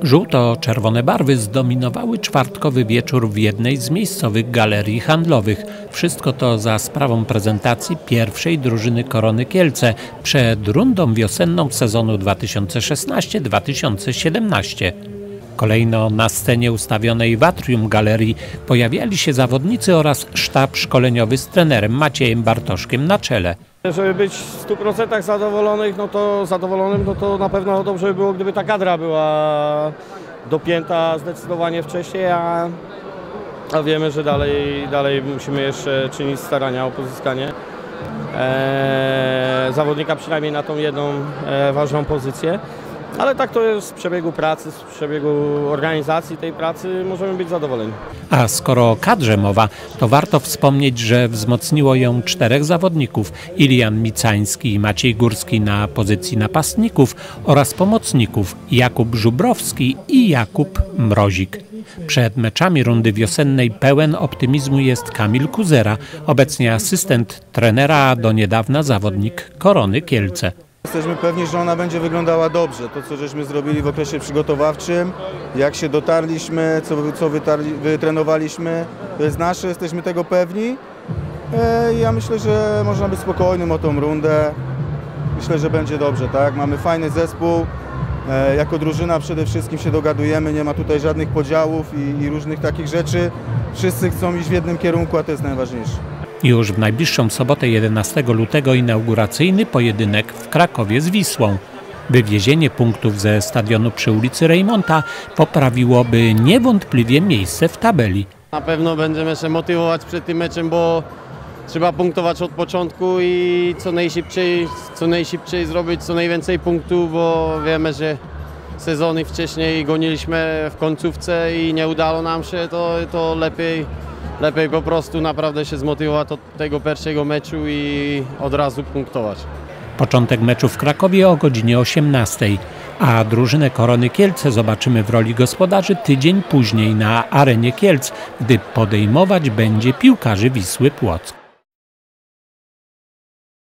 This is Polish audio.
Żółto-czerwone barwy zdominowały czwartkowy wieczór w jednej z miejscowych galerii handlowych. Wszystko to za sprawą prezentacji pierwszej drużyny Korony Kielce przed rundą wiosenną sezonu 2016-2017. Kolejno na scenie ustawionej w atrium galerii pojawiali się zawodnicy oraz sztab szkoleniowy z trenerem Maciejem Bartoszkiem na czele. Żeby być w 100% zadowolonym, no to na pewno dobrze by było, gdyby ta kadra była dopięta zdecydowanie wcześniej, a wiemy, że dalej musimy jeszcze czynić starania o pozyskanie zawodnika przynajmniej na tą jedną ważną pozycję. Ale tak to jest z przebiegu pracy, z przebiegu organizacji tej pracy możemy być zadowoleni. A skoro o kadrze mowa, to warto wspomnieć, że wzmocniło ją 4 zawodników: Ilian Micański i Maciej Górski na pozycji napastników oraz pomocników Jakub Żubrowski i Jakub Mrozik. Przed meczami rundy wiosennej pełen optymizmu jest Kamil Kuzera, obecnie asystent trenera, a do niedawna zawodnik Korony Kielce. Jesteśmy pewni, że ona będzie wyglądała dobrze. To, co żeśmy zrobili w okresie przygotowawczym, jak się dotarliśmy, co wytrenowaliśmy, to jest nasze, jesteśmy tego pewni. Ja myślę, że można być spokojnym o tą rundę. Myślę, że będzie dobrze, tak? Mamy fajny zespół. Jako drużyna przede wszystkim się dogadujemy, nie ma tutaj żadnych podziałów i różnych takich rzeczy. Wszyscy chcą iść w jednym kierunku, a to jest najważniejsze. Już w najbliższą sobotę 11 lutego inauguracyjny pojedynek w Krakowie z Wisłą. Wywiezienie punktów ze stadionu przy ulicy Rejmonta poprawiłoby niewątpliwie miejsce w tabeli. Na pewno będziemy się motywować przed tym meczem, bo trzeba punktować od początku i co najszybciej zrobić co najwięcej punktów, bo wiemy, że sezony wcześniej goniliśmy w końcówce i nie udało nam się, to lepiej po prostu naprawdę się zmotywować od tego pierwszego meczu i od razu punktować. Początek meczu w Krakowie o godzinie 18, a drużynę Korony Kielce zobaczymy w roli gospodarzy tydzień później na arenie Kielc, gdy podejmować będzie piłkarzy Wisły Płock.